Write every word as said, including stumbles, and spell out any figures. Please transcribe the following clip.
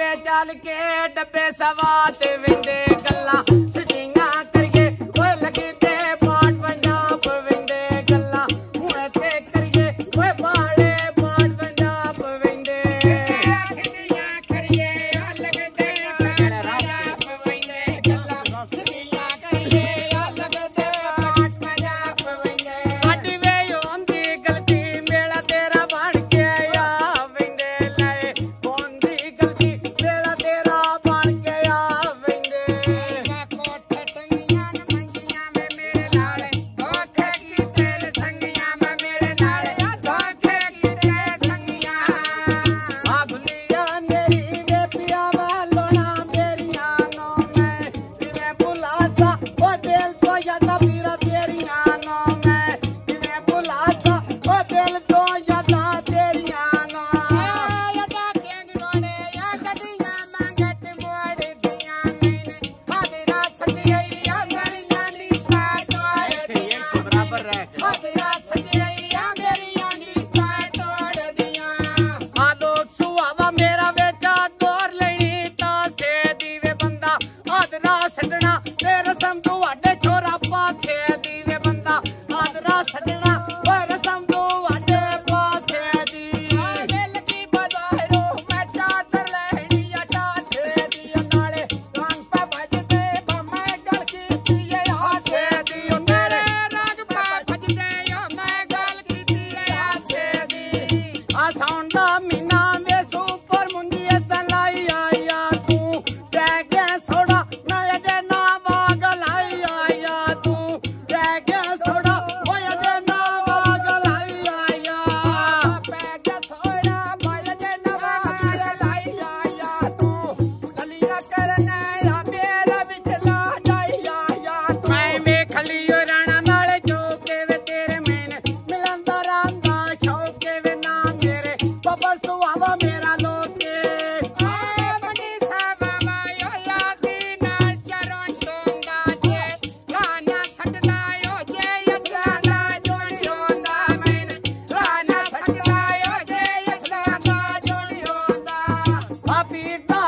चल के डब्बे सवा ते विंदे गल्ला सचियां करिए ओए लगदे पाट पंजाब विंदे गल्ला हुणे ते करिए ओए बाले पाट पंजाब विंदे सचियां करिए ओ लगदे पंजाब विंदे गल्ला सचियां करिए ओ लगदे पाट पंजाब विंदे साडी वे होंदी गलती मेला तेरा बन के आ विंदे ले होंदी गलती मेला तेरा बन के आ विंदे कोठ टंगियां मंगियां में मेरे नाल धोखे कीते संगियां में मेरे नाल धोखे कीते संगियां आ भुलिया मेरी वे पिया वालोना मेरियां नो मैं किवें भुलाता ओ दिल तो यादा पीरा तेरियां नो मैं किवें भुलाता ओ दिल तो यादा तेरियां नो यादा केंग रोने या गड्डियां मंगट मोड़ दियां मैंने हादरा सजैया मेरियां नीता तोड़ दियां बराबर रह हादरा सजैया मेरियां नीता तोड़ दियां आ लोग सुहावा मेरा बेटा दौर लेनी ता से दीवे बंदा हादरा सजना तेरा सम तुहाडे छोरा पासे दीवे बंदा हादरा सजना पर सम तुहाडे पासे दी दिल की बजारो मैं चादर लेनी अटा से दी नाले रंग पे भजदे मैं गल कीती है हासे दी मेरे रंग पे भजदे मैं गल कीती है हासे दी आ सौंदा मीना वे सुपर मुंजी सलाई आया तू रह गया सोड़ा ना अजे ना वागल आई आया तू रह गया सोड़ा ओ अजे ना वागल आई आया पै गया सोड़ा मैं अजे ना वागल आई आया तू गलियां करने आ मेरा विचला जाई आया मैं वेख लियो राणा नाल जो के वे तेरे मैंने मिलंदा रंदा शौके वे ना मेरे बाबा सुहावा मेरा लोके आ मंडी सावा मायो लागी नाल चरण तोंदा जे राना सटदा ओ जे यसला जोड़ी होंदा मैंने राना सटदा ओ जे यसला जोड़ी होंदा आ पीर दा